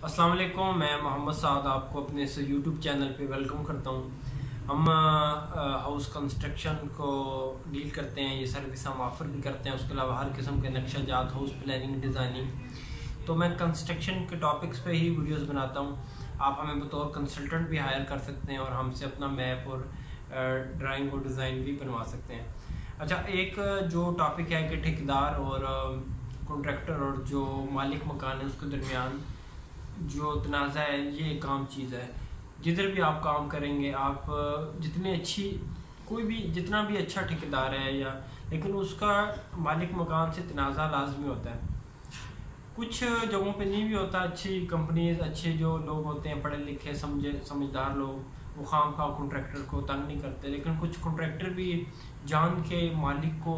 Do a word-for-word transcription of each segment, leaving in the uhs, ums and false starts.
अस्सलाम वालेकुम, मैं मोहम्मद साद आपको अपने इस यूट्यूब चैनल पे वेलकम करता हूँ। हम हाउस कंस्ट्रक्शन को डील करते हैं, ये सर्विस हम ऑफ़र भी करते हैं। उसके अलावा हर किस्म के नक्शा जात, हाउस प्लानिंग, डिज़ाइनिंग। तो मैं कंस्ट्रक्शन के टॉपिक्स पे ही वीडियोस बनाता हूँ। आप हमें बतौर कंसल्टेंट भी हायर कर सकते हैं और हमसे अपना मैप और ड्राइंग और डिज़ाइन भी बनवा सकते हैं। अच्छा, एक जो टॉपिक है कि ठेकेदार और कॉन्ट्रैक्टर और जो मालिक मकान है उसके दरमियान जो तनाज़ा है, ये एक आम चीज़ है। जिधर भी आप काम करेंगे, आप जितनी अच्छी कोई भी जितना भी अच्छा ठेकेदार है या लेकिन उसका मालिक मकान से तनाज़ा लाजमी होता है। कुछ जगहों पे नहीं भी होता। अच्छी कंपनीज, अच्छे जो लोग होते हैं, पढ़े लिखे समझे समझदार लोग, वो खाम खा कॉन्ट्रैक्टर को तंग नहीं करते। लेकिन कुछ कॉन्ट्रैक्टर भी जान के मालिक को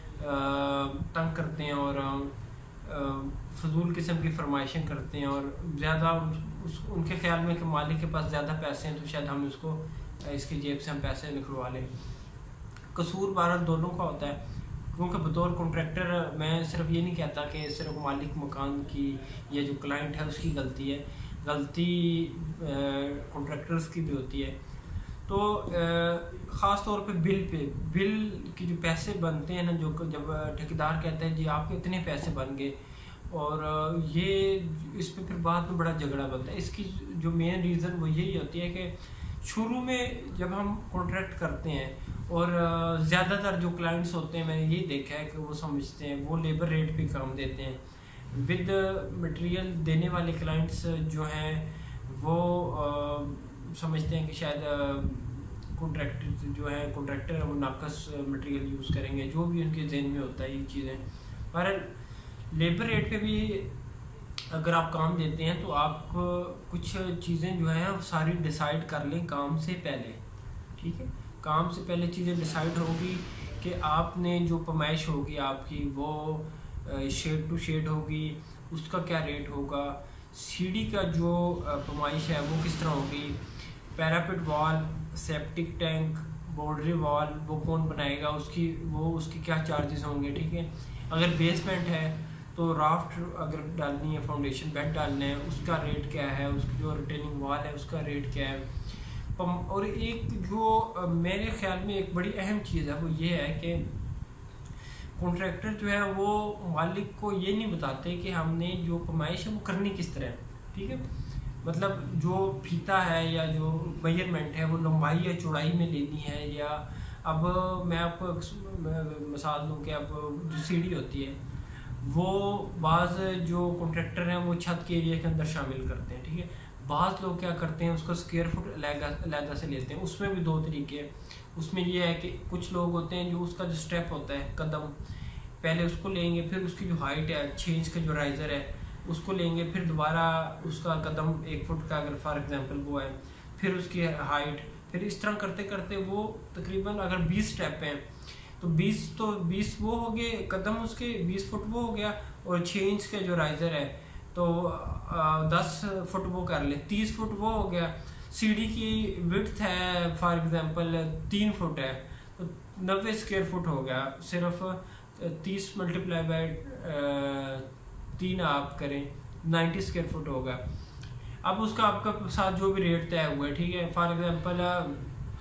तंग करते हैं और फजूल किस्म की फरमाइशें करते हैं और ज़्यादा उस उनके ख्याल में कि मालिक के पास ज़्यादा पैसे हैं तो शायद हम इसको इसकी जेब से हम पैसे निकलवा लें। कसूर भारत दोनों का होता है, क्योंकि बतौर कॉन्ट्रैक्टर मैं सिर्फ ये नहीं कहता कि सिर्फ मालिक मकान की या जो क्लाइंट है उसकी गलती है। गलती कॉन्ट्रैक्टर्स की भी होती है। तो ख़ास तौर पे बिल पे बिल की जो पैसे बनते हैं ना, जो जब ठेकेदार कहता है जी आपके इतने पैसे बन गए, और ये इस पे फिर बाद में बड़ा झगड़ा बनता है। इसकी जो मेन रीज़न वो यही होती है कि शुरू में जब हम कॉन्ट्रैक्ट करते हैं और ज़्यादातर जो क्लाइंट्स होते हैं, मैंने ये देखा है कि वो समझते हैं वो लेबर रेट पे काम देते हैं। विद मटेरियल देने वाले क्लाइंट्स जो हैं वो आ, समझते हैं कि शायद कॉन्ट्रैक्टर जो है कॉन्ट्रैक्टर है वो नाकस मटेरियल यूज़ करेंगे, जो भी उनके जहन में होता है ये चीज़ें। पर लेबर रेट पे भी अगर आप काम देते हैं तो आप कुछ चीज़ें जो हैं सारी डिसाइड कर लें काम से पहले। ठीक है, काम से पहले चीज़ें डिसाइड होगी कि आपने जो पैमाइश होगी आपकी वो शेड टू शेड होगी, उसका क्या रेट होगा, सीढ़ी का जो पैमाइश है वो किस तरह होगी, parapet wall, septic tank, boundary wall वो कौन बनाएगा, उसकी वो उसकी क्या चार्जेस होंगे। ठीक है, अगर बेसमेंट है तो राफ्ट अगर डालनी है, फाउंडेशन बेड डालना है, उसका रेट क्या है, उसकी जो रिटेनिंग वॉल है उसका रेट क्या है। और एक जो मेरे ख्याल में एक बड़ी अहम चीज़ है वो ये है कि कॉन्ट्रैक्टर जो है वो मालिक को ये नहीं बताते कि हमने जो पैमाइश है वो करनी किस तरह है। ठीक है, मतलब जो फीता है या जो मेजरमेंट है वो लंबाई या चौड़ाई में लेनी है, या अब मैं आपको मिसाल दूँ कि अब जो सीढ़ी होती है वो बाज़ जो कॉन्ट्रैक्टर हैं वो छत के एरिया के अंदर शामिल करते हैं। ठीक है, बाज़ लोग क्या करते हैं उसको स्क्वायर फुट अलग से लेते हैं। उसमें भी दो तरीके हैं। उसमें ये है कि कुछ लोग होते हैं जो उसका जो स्टेप होता है कदम, पहले उसको लेंगे, फिर उसकी जो हाइट है, छः इंच का जो राइज़र है उसको लेंगे, फिर दोबारा उसका कदम एक फुट का अगर फॉर एग्जांपल वो है, फिर उसकी हाइट, फिर इस तरह करते करते वो तकरीबन अगर बीस स्टेप हैं तो बीस तो बीस वो हो गए कदम, उसके बीस फुट वो हो गया, और छः इंच का जो राइज़र है तो आ, दस फुट वो कर ले, तीस फुट वो हो गया। सीढ़ी की विड्थ है फॉर एग्जांपल तीन फुट है तो नब्बे स्क्वायर फुट हो गया। सिर्फ तीस मल्टीप्लाई बाई तीन आप करें, नाइन्टी स्क्वायर फुट होगा। अब उसका आपका साथ जो भी रेट तय हुआ है, ठीक है, फॉर एग्जांपल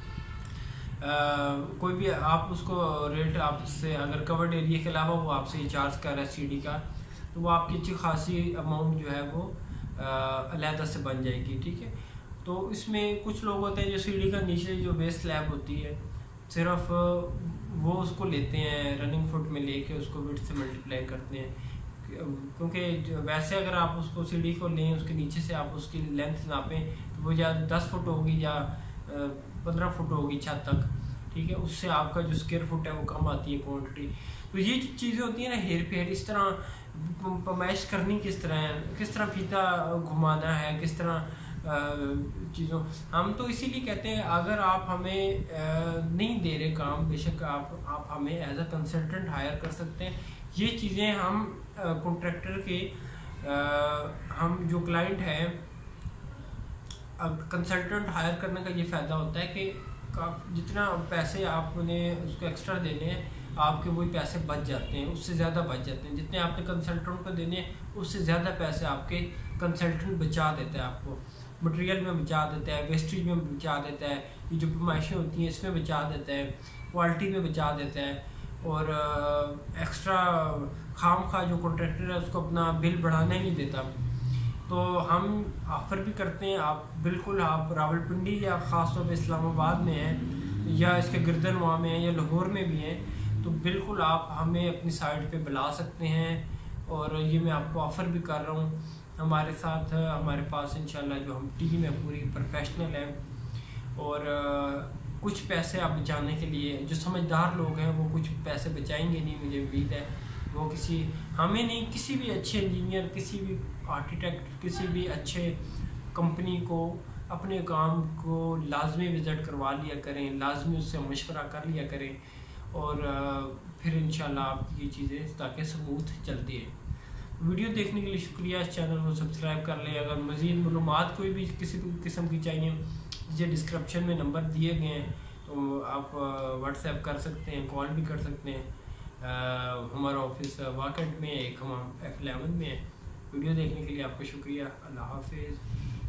कोई भी आप उसको रेट आपसे अगर कवर्ड एरिया के अलावा वो आपसे चार्ज कर रहा है सीढ़ी का, तो वो आपकी अच्छी खासी अमाउंट जो है वो अलहदा से बन जाएगी। ठीक है, तो इसमें कुछ लोग होते हैं जो सीढ़ी का नीचे जो बेस स्लैब होती है सिर्फ वो उसको लेते हैं, रनिंग फुट में लेके उसको विड्थ से मल्टीप्लाई करते हैं, क्योंकि वैसे अगर आप उसको सीढ़ी को लें उसके नीचे से आप उसकी लेंथ नापें तो वो या दस फुट होगी या पंद्रह फुट होगी छत तक। ठीक है, उससे आपका जो स्क्वायर फुट है वो कम आती है क्वांटिटी। तो ये जो चीज़ें होती हैं ना हेर फेर, इस तरह पैमाइश करनी किस तरह है, किस तरह फीता घुमाना है, किस तरह चीज़ों, हम तो इसीलिए कहते हैं अगर आप हमें नहीं दे रहे काम, बेशक आप आप हमें एज अ कंसल्टेंट हायर कर सकते हैं। ये चीज़ें हम कॉन्ट्रैक्टर के आ, हम जो क्लाइंट हैं, अब कंसल्टेंट हायर करने का ये फ़ायदा होता है कि जितना पैसे आपने उसको एक्स्ट्रा देने हैं आपके वही पैसे बच जाते हैं, उससे ज़्यादा बच जाते हैं। जितने आपने कंसल्टेंट को देने हैं उससे ज़्यादा पैसे आपके कंसल्टेंट बचा देता है, आपको मटेरियल में बचा देता है, वेस्टेज में बचा देता है, ये जो पैमाइशें होती हैं इसमें बचा देता है, क्वालिटी में बचा देता है। और एक्स्ट्रा खाम खा जो कॉन्ट्रैक्टर है उसको अपना बिल बढ़ाने नहीं देता। तो हम ऑफ़र भी करते हैं, आप बिल्कुल आप रावलपिंडी या ख़ास तौर पे इस्लामाबाद में हैं या इसके गिरदनवा में हैं या लाहौर में भी हैं, तो बिल्कुल आप हमें अपनी साइट पे बुला सकते हैं। और ये मैं आपको ऑफ़र भी कर रहा हूँ। हमारे साथ हमारे पास इंशाल्लाह जो हम टीम है पूरी प्रोफेशनल है, और कुछ पैसे आप बचाने के लिए जो समझदार लोग हैं वो कुछ पैसे बचाएंगे नहीं, मुझे उम्मीद है। वो किसी हमें नहीं, किसी भी अच्छे इंजीनियर, किसी भी आर्किटेक्ट, किसी भी अच्छे कंपनी को अपने काम को लाजमी विज़िट करवा लिया करें, लाजमी उससे मशवरा कर लिया करें, और फिर इंशाल्लाह आपकी ये चीज़ें ताकि सबूत चलती है। वीडियो देखने के लिए शुक्रिया। इस चैनल को सब्सक्राइब कर लें। अगर मज़ीद मालूमात कोई भी किसी किस्म की चाहिए, मुझे डिस्क्रिप्शन में नंबर दिए गए हैं, तो आप व्हाट्सएप कर सकते हैं, कॉल भी कर सकते हैं। आ, हमारा ऑफिस वाकट में, एक हम एफ इलेवन में है। वीडियो देखने के लिए आपका शुक्रिया। अल्लाह हाफिज़।